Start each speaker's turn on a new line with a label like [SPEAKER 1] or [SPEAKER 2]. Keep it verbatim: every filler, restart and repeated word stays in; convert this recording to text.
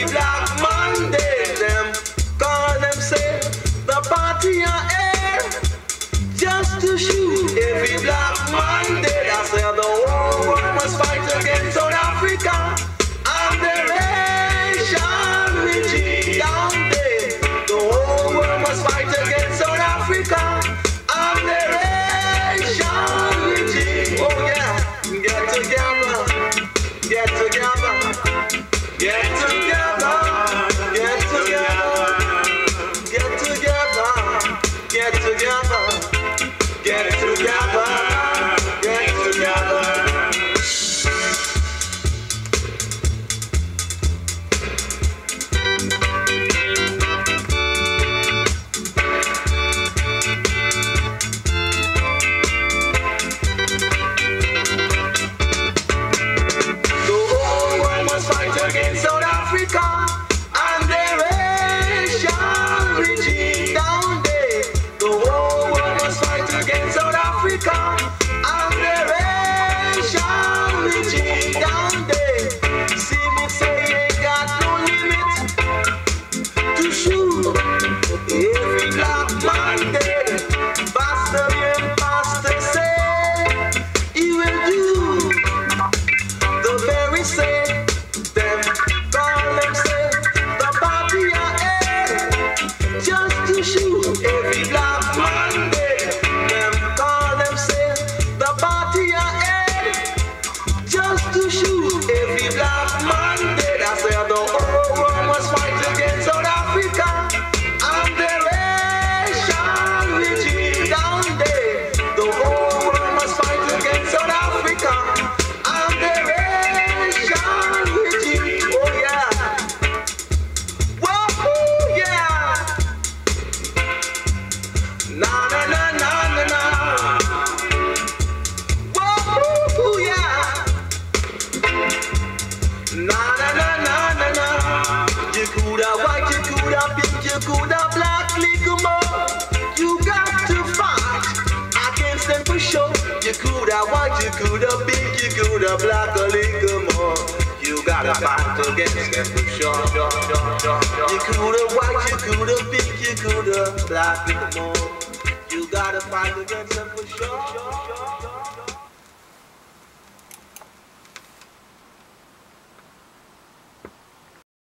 [SPEAKER 1] every black Monday. Them call themselves the party on air, just to shoot every black Monday. I say the whole world must fight against South Africa and their Asian regime down there. The whole world must fight against South Africa and their Asian regime. Oh yeah, get together, get together, get together, get together, get together, get together, get together, get together. Against South Africa and their Asian regime down there. The whole world must fight against South Africa and their Asian regime down there. See me say ain't got no limit to shoot every black man dead. Pastor and pastor say he will do the very same. Them call themselves the party on air, just to shoot every black man dead. Them call themselves the party on air, just to shoot every black man dead. I say the whole world must fight against South Africa and their Asian regime down there. The whole world must fight against South Africa and their Asian regime. Oh yeah. Whoa, yeah. Na na na na na na. Whoa, yeah. Na na na na na na. You coulda white, you coulda pink, you coulda black, little more. You got to fight against them for sure. You coulda white, you coulda pink, you coulda black, a little more. You gotta fight against them for sure. You coulda white, you coulda pink, you coulda black, little more. You gotta fight against them for sure.